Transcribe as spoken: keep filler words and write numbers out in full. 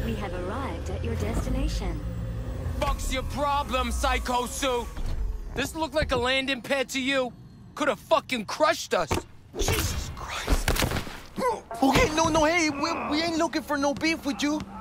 We have arrived at your destination. Fuck's your problem, Psycho Sue? This look like a landing pad to you? Could have fucking crushed us. Jesus Christ. Okay, no, no, hey, we, we ain't looking for no beef with you.